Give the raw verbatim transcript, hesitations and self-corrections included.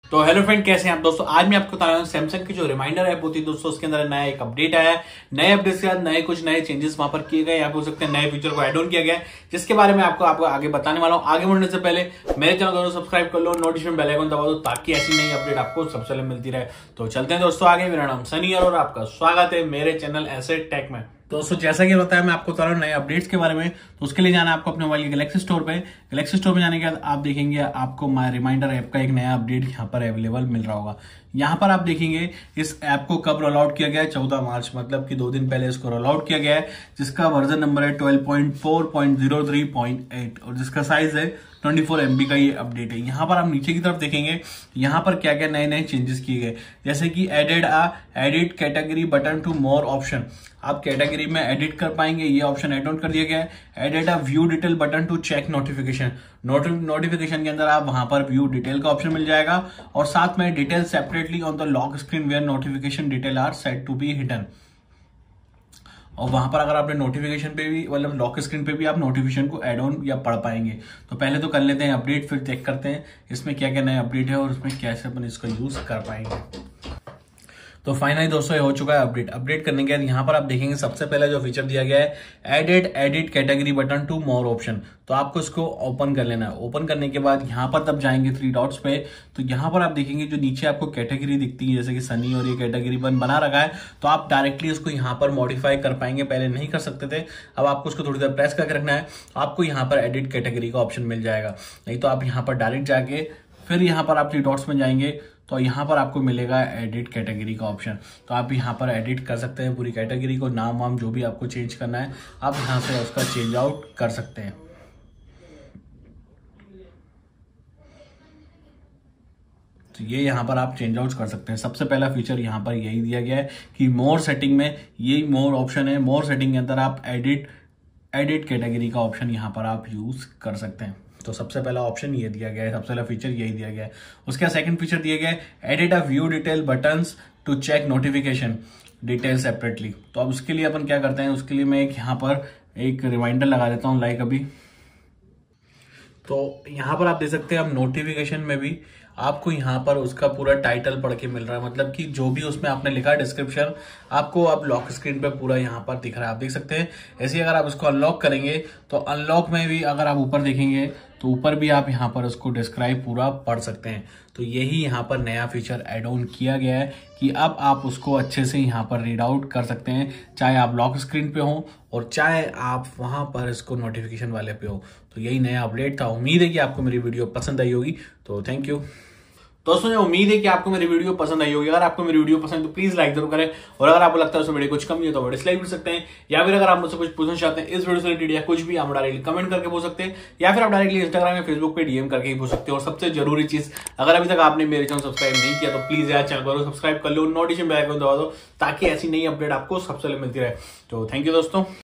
तो hello friend, कैसे हैं आप दोस्तों। आज मैं आपको बता रहा हूँ सैमसंग की जो रिमाइंडर ऐप होती है दोस्तों, उसके अंदर नया एक अपडेट आया है। नए अपडेट के बाद नए कुछ नए चेंजेस वहां पर किए गए, या हो सकते हैं नए फीचर को ऐड ऑन किया गया है, जिसके बारे में आपको आपको आगे बताने वाला हूँ। आगे बढ़ने से पहले मेरे चैनल को सब्सक्राइब कर लो, नोटिफिकेशन बेल आइकन दबा दो, ताकि ऐसी नई अपडेट आपको सबसे पहले मिलती रहे। तो चलते हैं दोस्तों आगे। मेरा नाम सनी है और आपका स्वागत है मेरे चैनल एसेट टेक में। दोस्तों जैसा कि बताया, मैं आपको बता रहा हूँ नए अपडेट्स के बारे में। तो उसके लिए जाना है आपको अपने मोबाइल के गैलेक्सी स्टोर पे। गैलेक्सी स्टोर पे जाने के बाद आप देखेंगे आपको माय रिमाइंडर ऐप का एक नया अपडेट यहाँ पर अवेलेबल मिल रहा होगा। यहाँ पर आप देखेंगे इस ऐप को कब रोल आउट किया गया है, चौदह मार्च, मतलब कि दो दिन पहले इसको रोल आउट किया गया है, जिसका वर्जन नंबर है twelve point four point zero three point eight और जिसका साइज है चौबीस एमबी का ये अपडेट है। यहाँ पर आप नीचे की तरफ देखेंगे यहाँ पर क्या क्या नए नए चेंजेस किए गए, जैसे कि added a edit category button to more option. आप कैटेगरी में एडिट कर पाएंगे, ये ऑप्शन एड ऑन कर दिया गया है। Added a view detail button to check notification. Notification के अंदर आप वहां पर व्यू डिटेल का ऑप्शन मिल जाएगा, और साथ में detail separately on the lock screen where notification detail are set to be hidden. और वहां पर अगर आपने नोटिफिकेशन पे भी, मतलब लॉक स्क्रीन पे भी आप नोटिफिकेशन को ऐड ऑन या पढ़ पाएंगे। तो पहले तो कर लेते हैं अपडेट, फिर चेक करते हैं इसमें क्या क्या नया अपडेट है और उसमें कैसे अपन इसका यूज कर पाएंगे। तो फाइनली दोस्तों ये हो चुका है अपडेट। अपडेट करने के बाद यहाँ पर आप देखेंगे सबसे पहले जो फीचर दिया गया है added edit category button to more option. तो आपको इसको ओपन कर लेना है। ओपन करने के बाद यहाँ पर तब जाएंगे थ्री डॉट्स पे, तो यहाँ पर आप देखेंगे जो नीचे आपको कैटेगरी दिखती है, जैसे कि सनी, और ये कैटेगरी वन बना रखा है, तो आप डायरेक्टली इसको यहाँ पर मॉडिफाई कर पाएंगे। पहले नहीं कर सकते थे, अब आपको उसको थोड़ी देर प्रेस करके रखना है, आपको यहाँ पर एडिट कैटेगरी का ऑप्शन मिल जाएगा। नहीं तो आप यहाँ पर डायरेक्ट जाके फिर यहाँ पर आप थ्री डॉट्स में जाएंगे, तो यहाँ पर आपको मिलेगा एडिट कैटेगरी का ऑप्शन। तो आप यहाँ पर एडिट कर सकते हैं पूरी कैटेगरी को, नाम वाम जो भी आपको चेंज करना है आप यहाँ से उसका चेंज आउट कर सकते हैं। तो ये यहाँ पर आप चेंज आउट कर सकते हैं। सबसे पहला फीचर यहाँ पर यही दिया गया है कि मोर सेटिंग में ये मोर ऑप्शन है। मोर सेटिंग के अंदर आप एडिट एडिट कैटेगरी का ऑप्शन यहाँ पर आप यूज कर सकते हैं। तो सबसे पहला ऑप्शन ये दिया गया है, सबसे पहला फीचर यही दिया गया है। उसके बाद सेकंड फीचर दिया गया है edit a view detail buttons to check notification detail separately. तो अब उसके लिए अपन क्या करते हैं, उसके लिए मैं एक यहाँ पर एक रिमाइंडर लगा देता हूँ लाइक अभी। तो यहाँ पर आप देख सकते हैं, अब नोटिफिकेशन में भी आपको यहाँ पर उसका पूरा टाइटल पढ़ के मिल रहा है, मतलब कि जो भी उसमें आपने लिखा है डिस्क्रिप्शन, आपको अब लॉक स्क्रीन पे पूरा यहाँ पर दिख रहा है, आप देख सकते हैं। ऐसे ही अगर आप इसको अनलॉक करेंगे तो अनलॉक में भी अगर आप ऊपर देखेंगे तो ऊपर भी आप यहाँ पर उसको डिस्क्राइब पूरा पढ़ सकते हैं। तो यही यहाँ पर नया फीचर एड ऑन किया गया है कि अब आप उसको अच्छे से यहाँ पर रीड आउट कर सकते हैं, चाहे आप लॉक स्क्रीन पे हो और चाहे आप वहां पर इसको नोटिफिकेशन वाले पे हो। तो यही नया अपडेट था। उम्मीद है कि आपको मेरी वीडियो पसंद आई होगी। तो थैंक यू दोस्तों, मुझे उम्मीद है कि आपको मेरी वीडियो पसंद आई होगी। अगर आपको मेरी वीडियो पसंद है तो प्लीज लाइक जरूर करें, और अगर आपको लगता है उसमें मेरी कुछ कमी है तो डिसलाइक कर सकते हैं, या फिर अगर आप मुझसे कुछ पूछना चाहते हैं इस वीडियो से रिलेटेड या कुछ भी, आप डायरेक्टली कमेंट करके पूछ सकते हैं, या फिर आप डायरेक्टली इंस्टाग्राम या फेसबुक पे डीएम करके ही पूछ सकते हैं। और सबसे जरूरी चीज, अगर अभी तक आपने मेरे चैनल सब्सक्राइब नहीं किया तो प्लीज यार चैनल को सब्सक्राइब कर लो, नोटिफिकेशन बेल आइकन दबा दो, ताकि ऐसी नई अपडेट आपको सबसे पहले मिलती रहे। तो थैंक यू दोस्तों।